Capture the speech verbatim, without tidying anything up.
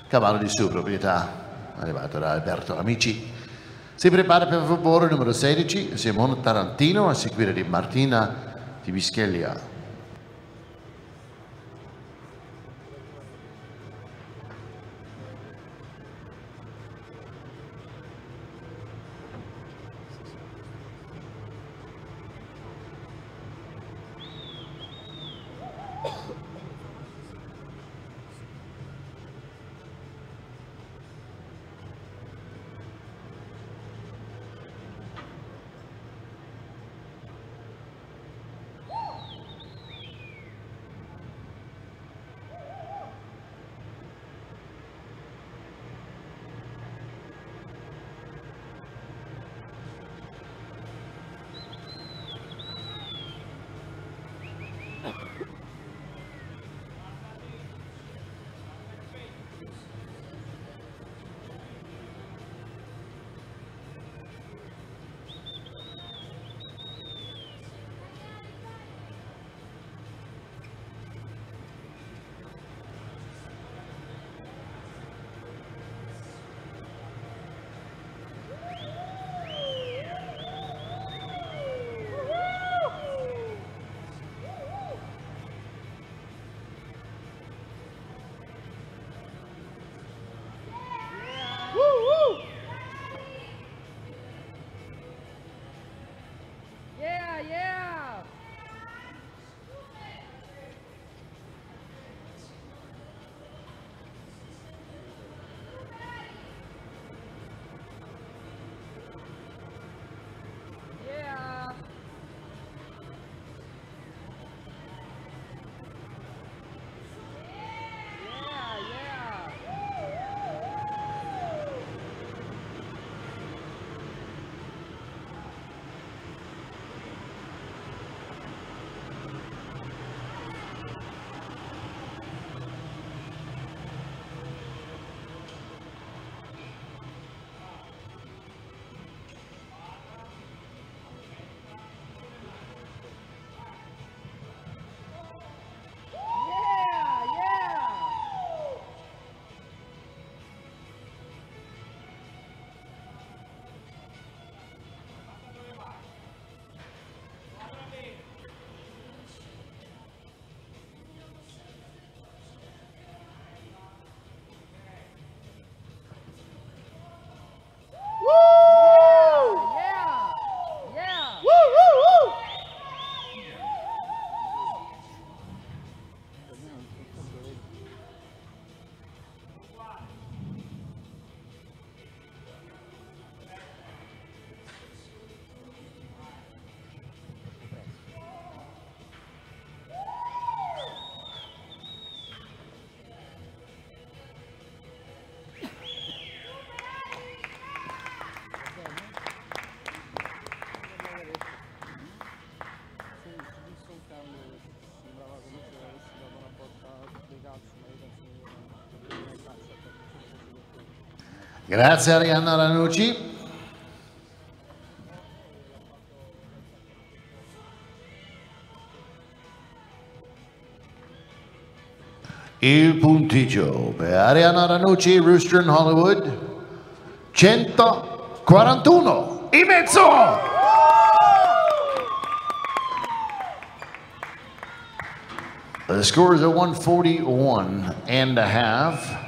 cavallo di sua proprietà, arrivato da Alberto Amici. Si prepara per favore numero sedici, Simone Tarantino, a seguire di Martina Di Bischeglia. Grazie Arianna Ranucci. Il punteggio per Arianna Ranucci, Rooster in Hollywood, centoquarantuno e mezzo. The score is a one forty-one and a half.